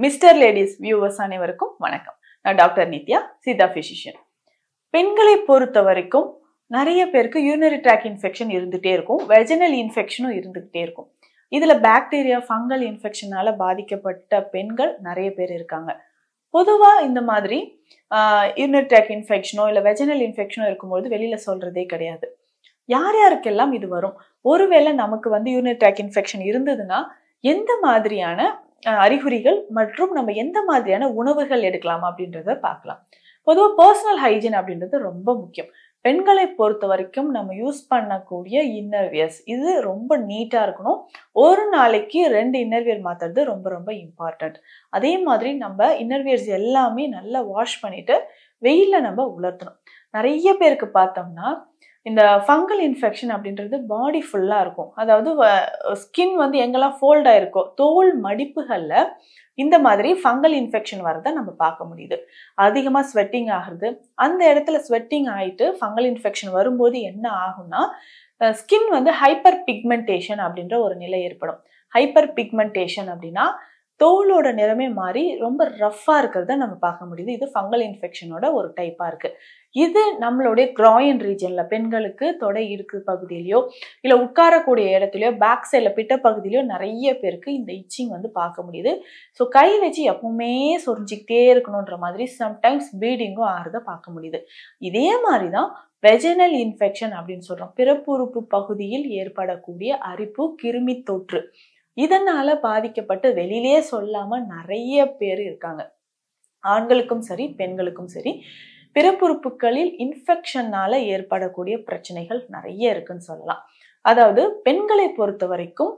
Mister ladies viewers அனைவருக்கும் வணக்கம். நான் டாக்டர் நித்யா, சித்தா பிசிஷியன். பெண்களை பொறுத்த வரைக்கும் நிறைய பேருக்கு யூரினரி ட்ராக் இன்ஃபெக்ஷன் இருந்துகிட்டே இருக்கும், வெஜினல் இன்ஃபெக்ஷனும் இருந்துகிட்டே இருக்கும். இதுல பாக்டீரியா ஃபங்கல் இன்ஃபெக்ஷனால பாதிக்கப்பட்ட பெண்கள் நிறைய பேர் இருக்காங்க. பொதுவா இந்த மாதிரி யூரினரி ட்ராக் இன்ஃபெக்ஷனோ இல்லை வெஜினல் இன்ஃபெக்ஷனோ இருக்கும்போது வெளியில சொல்றதே கிடையாது. யார் யாருக்கெல்லாம் இது வரும், ஒருவேளை நமக்கு யூரினரி ட்ராக் இன்ஃபெக்ஷன் இருந்ததுன்னா எந்த மாதிரியான அறிகுறிகள் மற்றும் நம்ம எந்த மாதிரியான உணவுகள் எடுக்கலாம் அப்படின்றத பார்க்கலாம். பொதுவாக பர்சனல் ஹைஜீன் அப்படின்றது ரொம்ப முக்கியம். பெண்களை பொறுத்த வரைக்கும் நம்ம யூஸ் பண்ணக்கூடிய இன்னர்வியர்ஸ் இது ரொம்ப நீட்டா இருக்கணும். ஒரு நாளைக்கு 2 இன்னர்வியர் மாத்துறது ரொம்ப ரொம்ப இம்பார்ட்டன்ட். அதே மாதிரி நம்ம இன்னர்வியர்ஸ் எல்லாமே நல்லா வாஷ் பண்ணிட்டு வெயில நம்ம உலர்த்தணும். நிறைய பேருக்கு பார்த்தோம்னா இந்த ஃபங்கல் இன்ஃபெக்ஷன் அப்படின்றது பாடி ஃபுல்லா இருக்கும். அதாவது ஸ்கின் எங்கெல்லாம் ஃபோல்ட் ஆயிருக்கோ தோல் மடிப்புகள்ல இந்த மாதிரி ஃபங்கல் இன்ஃபெக்ஷன் வரதை நம்ம பார்க்க முடியுது. அதிகமா ஸ்வெட்டிங் ஆகுறது, அந்த இடத்துல ஸ்வெட்டிங் ஆயிட்டு ஃபங்கல் இன்ஃபெக்ஷன் வரும்போது என்ன ஆகும்னா ஸ்கின் ஹைப்பர் பிக்மெண்டேஷன் அப்படின்ற ஒரு நிலை ஏற்படும். ஹைப்பர் பிக்மெண்டேஷன் அப்படின்னா தோலோட நிறமே மாறி ரொம்ப ரஃபா இருக்கிறத நம்ம பார்க்க முடியுது. இது ஃபங்கல் இன்ஃபெக்ஷனோட ஒரு டைப்பா இருக்கு. இது நம்மளுடைய கிராயின் ரீஜன்ல பெண்களுக்கு தொடை இடுக்கு பகுதியிலயோ இல்ல உட்காரக்கூடிய இடத்துலயோ பேக் சைட்ல பிட்ட பகுதியிலயோ நிறைய பேருக்கு இந்த இச்சிங் பார்க்க முடியுது. ஸோ கை வச்சு எப்பவுமே சொரிஞ்சிக்கிட்டே இருக்கணுன்ற மாதிரி சம்டைம்ஸ் ப்ளீடிங்கும் ஆகிறத பார்க்க முடியுது. இதே மாதிரிதான் வெஜினல் இன்ஃபெக்ஷன் அப்படின்னு சொல்றோம். பிறப்புறுப்பு பகுதியில் ஏற்படக்கூடிய அரிப்பு கிருமி தொற்று, இதனால பாதிக்கப்பட்டு வெளியிலேயே சொல்லாம நிறைய பேர் இருக்காங்க. ஆண்களுக்கும் சரி பெண்களுக்கும் சரி பிறப்புறுப்புகளில் இன்ஃபெக்ஷனால ஏற்படக்கூடிய பிரச்சனைகள் நிறைய இருக்குன்னு சொல்லலாம். அதாவது பெண்களை பொறுத்த வரைக்கும்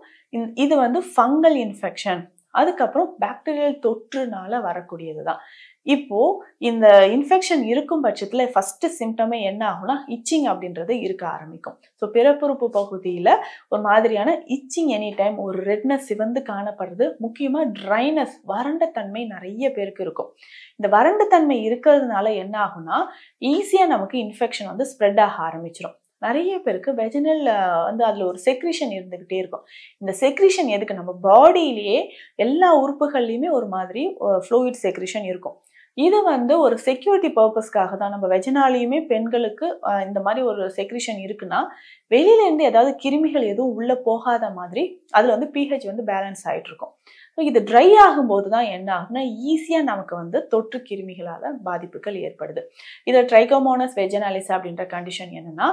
இது ஃபங்கல் இன்ஃபெக்ஷன், அதுக்கப்புறம் பாக்டீரியல் தொற்றுனால வரக்கூடியதுதான். இப்போ இந்த இன்ஃபெக்ஷன் இருக்கும் பட்சத்துல ஃபர்ஸ்ட் சிம்டமே என்ன ஆகும்னா இச்சிங் அப்படின்றது இருக்க ஆரம்பிக்கும். ஸோ பிறப்புறுப்பு பகுதியில ஒரு மாதிரியான இச்சிங், எனி டைம் ஒரு ரெட்னஸ் சிவந்து காணப்படுறது, முக்கியமா ட்ரைனஸ் வறண்ட தன்மை நிறைய பேருக்கு இருக்கும். இந்த வறண்ட தன்மை இருக்கிறதுனால என்ன ஆகும்னா ஈஸியா நமக்கு இன்ஃபெக்ஷன் ஸ்ப்ரெட் ஆக ஆரம்பிச்சிடும். நிறைய பேருக்கு வெஜினல் அதுல ஒரு செக்ரீஷன் இருந்துகிட்டே இருக்கும். இந்த செக்ரீஷன் எதுக்கு, நம்ம பாடியிலேயே எல்லா உறுப்புகள்லயுமே ஒரு மாதிரி ஃப்ளூயிட் செக்ரீஷன் இருக்கும். இது ஒரு செக்யூரிட்டி பர்பஸ்க்காக தான். நம்ம வெஜினாலையுமே பெண்களுக்கு இந்த மாதிரி ஒரு செக்ரீஷன் இருக்குன்னா வெளியில இருந்து ஏதாவது கிருமிகள் எதுவும் உள்ள போகாத மாதிரி அதுல pH பேலன்ஸ் ஆயிட்டு இருக்கும். இது ட்ரை ஆகும்போது தான் என்ன ஆகுதுன்னா ஈஸியா நமக்கு தொற்று கிருமிகளால பாதிப்புகள் ஏற்படுது. இது ட்ரைகோமோனஸ் வெஜினாலிஸ் அப்படின்ற கண்டிஷன் என்னன்னா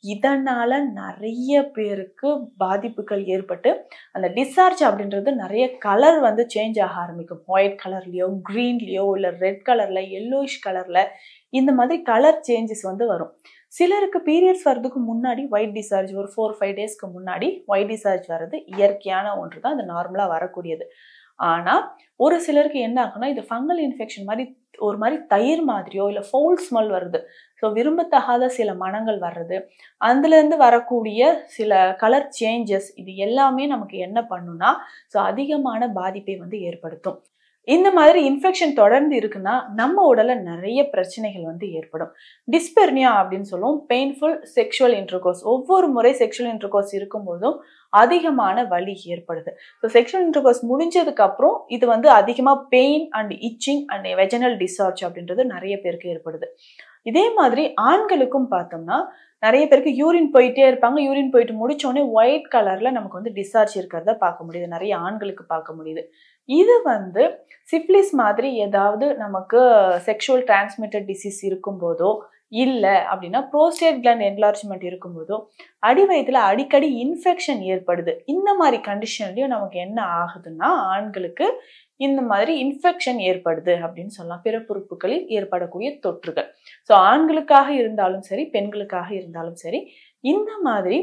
இதனால நிறைய பேருக்கு பாதிப்புகள் ஏற்பட்டு அந்த டிஸ்சார்ஜ் அப்படின்றது நிறைய கலர் சேஞ்ச் ஆக ஆரம்பிக்கும். ஒயிட் கலர்லயோ கிரீன்லயோ இல்ல ரெட் கலர்ல எல்லோயிஷ் கலர்ல இந்த மாதிரி கலர் சேஞ்சஸ் வரும். சிலருக்கு பீரியட்ஸ் வர்றதுக்கு முன்னாடி ஒயிட் டிஸ்சார்ஜ், ஒரு 4-5 டேஸ்க்கு முன்னாடி ஒயிட் டிஸ்சார்ஜ் வர்றது இயற்கையான ஒன்று தான், அது நார்மலா வரக்கூடியது. ஆனா ஒரு சிலருக்கு என்ன ஆகும்னா இது ஃபங்கல் இன்ஃபெக்ஷன் மாதிரி ஒரு மாதிரி தயிர் மாதிரியோ இல்ல ஃபவுல் ஸ்மெல் வருது. ஸோ விரும்பத்தகாத சில மனங்கள் வர்றது, அதுல இருந்து வரக்கூடிய சில கலர் சேஞ்சஸ், இது எல்லாமே நமக்கு என்ன பண்ணும்னா ஸோ அதிகமான பாதிப்பை ஏற்படுத்தும். இந்த மாதிரி இன்ஃபெக்ஷன் தொடர்ந்து இருக்குன்னா நம்ம உடல்ல நிறைய பிரச்சனைகள் ஏற்படும். டிஸ்பெர்னியா அப்படின்னு சொல்லுவோம், பெயின்ஃபுல் செக்ஷுவல் இன்டர்கோர்ஸ். ஒவ்வொரு முறை செக்ஷுவல் இன்டர்கோர்ஸ் இருக்கும்போதும் அதிகமான வலி ஏற்படுது. ஸோ செக்ஷுவல் இன்டர்கோர்ஸ் முடிஞ்சதுக்கு அப்புறம் இது அதிகமா pain and itching and vaginal discharge அப்படின்றது நிறைய பேருக்கு ஏற்படுது. இதே மாதிரி ஆண்களுக்கும் பார்த்தோம்னா நிறைய பேருக்கு யூரின் போயிட்டே இருப்பாங்க. யூரின் போயிட்டு முடிச்சோடனே ஒயிட் கலர்ல நமக்கு டிஸ்சார்ஜ் இருக்கிறத பார்க்க முடியுது, நிறைய ஆண்களுக்கு பார்க்க முடியுது. இது சிப்லிஸ் மாதிரி ஏதாவது நமக்கு செக்ஷுவல் டிரான்ஸ்மிட்டட் டிசீஸ் இருக்கும்போதோ இல்ல அப்படின்னா புரோஸ்டேட் கிளாண்ட் என்லார்ஜ்மெண்ட் இருக்கும்போதோ அடி வயிற்றுல அடிக்கடி இன்ஃபெக்ஷன் ஏற்படுது. இந்த மாதிரி கண்டிஷன்லயும் நமக்கு என்ன ஆகுதுன்னா ஆண்களுக்கு இந்த மாதிரி இன்ஃபெக்ஷன் ஏற்படுது அப்படின்னு சொல்லலாம். பிறப்புறுப்புகளில் ஏற்படக்கூடிய தொற்றுகள். ஸோ ஆண்களுக்காக இருந்தாலும் சரி பெண்களுக்காக இருந்தாலும் சரி இந்த மாதிரி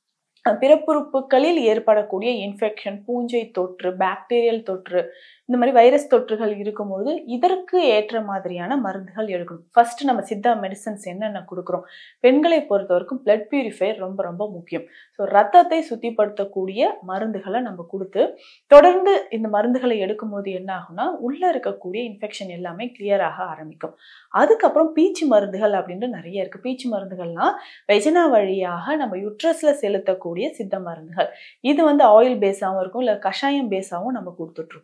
பிறப்புறுப்புகளில் ஏற்படக்கூடிய இன்ஃபெக்ஷன், பூஞ்சை தொற்று, பாக்டீரியல் தொற்று, இந்த மாதிரி வைரஸ் தொற்றுகள் இருக்கும்போது இதற்கு ஏற்ற மாதிரியான மருந்துகள் எடுக்கணும். ஃபர்ஸ்ட் நம்ம சித்தா மெடிசன்ஸ் என்னென்ன கொடுக்குறோம், பெண்களை பொறுத்த வரைக்கும் பிளட் பியூரிஃபையர் ரொம்ப ரொம்ப முக்கியம். ஸோ ரத்தத்தை சுத்திப்படுத்தக்கூடிய மருந்துகளை நம்ம கொடுத்து தொடர்ந்து இந்த மருந்துகளை எடுக்கும்போது என்ன ஆகும்னா உள்ள இருக்கக்கூடிய இன்ஃபெக்ஷன் எல்லாமே கிளியர் ஆக ஆரம்பிக்கும். அதுக்கப்புறம் பீச்சு மருந்துகள் அப்படின்ட்டு நிறைய இருக்கு. பீச்சு மருந்துகள்னா வெஜினா வழியாக நம்ம யுட்ரஸ்ல செலுத்தக்கூடிய சித்த மருந்துகள். இது ஆயில் பேஸாகவும் இருக்கும், இல்லை கஷாயம் பேஸாகவும் நம்ம கொடுத்துட்டு இருக்கோம்.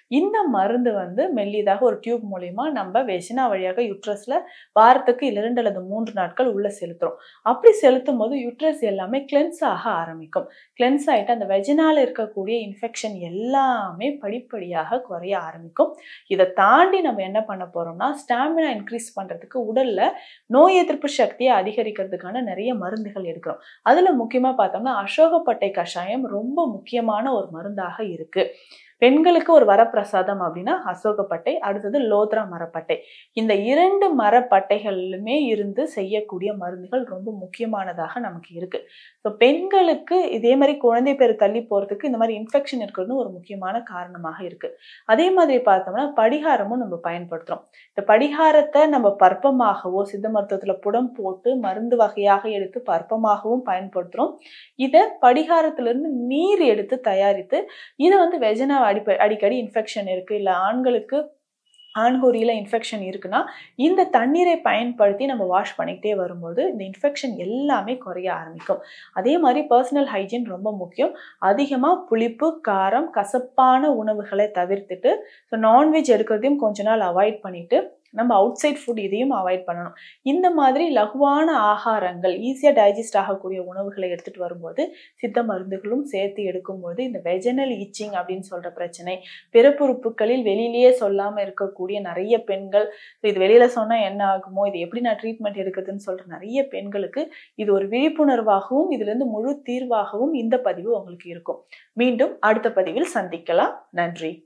இந்த மருந்து வந்து மெல்லியதாக ஒரு டியூப் மூலியமா நம்ம வெஜினா வழியாக யுட்ரஸ்ல வாரத்துக்கு 2 அல்லது 3 நாட்கள் உள்ள செலுத்துறோம். அப்படி செலுத்தும் போது யுட்ரஸ் எல்லாமே கிளென்ஸ் ஆக ஆரம்பிக்கும். கிளென்ஸ் ஆயிட்டு அந்த வெஜினால இருக்கக்கூடிய இன்ஃபெக்ஷன் எல்லாமே படிப்படியாக குறைய ஆரம்பிக்கும். இதை தாண்டி நம்ம என்ன பண்ண போறோம்னா ஸ்டாமினா இன்க்ரீஸ் பண்றதுக்கு உடல்ல நோய் எதிர்ப்பு சக்தியை அதிகரிக்கிறதுக்கான நிறைய மருந்துகள் எடுக்கிறோம். அதுல முக்கியமா பார்த்தோம்னா அசோகப்பட்டை கஷாயம் ரொம்ப முக்கியமான ஒரு மருந்தாக இருக்கு. பெண்களுக்கு ஒரு வரப்பிரசாதம் அப்படின்னா அசோகப்பட்டை, அடுத்தது லோத்ரா மரப்பட்டை. இந்த 2 மரப்பட்டைகளிலுமே இருந்து செய்யக்கூடிய மருந்துகள் ரொம்ப முக்கியமானதாக நமக்கு இருக்கு. ஸோ பெண்களுக்கு இதே மாதிரி குழந்தை பேரு தள்ளி போறதுக்கு இந்த மாதிரி இன்ஃபெக்ஷன் இருக்கிறது ஒரு முக்கியமான காரணமாக இருக்கு. அதே மாதிரி பார்த்தோம்னா படிகாரமும் நம்ம பயன்படுத்துறோம். இந்த படிகாரத்தை நம்ம பற்பமாகவோ சித்த மருத்துவத்துல புடம் போட்டு மருந்து வகையாக எடுத்து பற்பமாகவும் பயன்படுத்துறோம். இதை படிகாரத்திலிருந்து நீர் எடுத்து தயாரித்து இதை வந்து வெஜினா அடிக்கடி இன்ஃபெக்ஷன் இருக்கு, இல்ல ஆண்களுக்கு ஆண்குறியில இன்ஃபெக்ஷன் இருக்குன்னா இந்த தண்ணீரை பயன்படுத்தி நம்ம வாஷ் பண்ணிக்கிட்டே வரும்போது இந்த இன்ஃபெக்ஷன் எல்லாமே குறைய ஆரம்பிக்கும். அதே மாதிரி பர்சனல் ஹைஜீன் ரொம்ப முக்கியம். அதிகமா புளிப்பு, காரம், கசப்பான உணவுகளை தவிர்த்துட்டு நான்வெஜ் எடுக்கிறதையும் கொஞ்ச நாள் அவாய்ட் பண்ணிட்டு நம்ம அவுட் சைட் ஃபுட் இதையும் அவாய்ட் பண்ணணும். இந்த மாதிரி லகுவான ஆகாரங்கள், ஈஸியா டைஜஸ்ட் ஆகக்கூடிய உணவுகளை எடுத்துட்டு வரும்போது சித்த மருந்துகளும் சேர்த்து எடுக்கும்போது இந்த வெஜினல் ஈச்சிங் அப்படின்னு சொல்ற பிரச்சனை, பிறப்புறுப்புகளில் வெளியிலேயே சொல்லாம இருக்கக்கூடிய நிறைய பெண்கள், இது வெளியில சொன்னா என்ன ஆகுமோ, இது எப்படி நான் ட்ரீட்மெண்ட் எடுக்குதுன்னு சொல்ற நிறைய பெண்களுக்கு இது ஒரு விழிப்புணர்வாகவும் இதுல இருந்து முழு தீர்வாகவும் இந்த பதிவு உங்களுக்கு இருக்கும். மீண்டும் அடுத்த பதிவில் சந்திக்கலாம். நன்றி.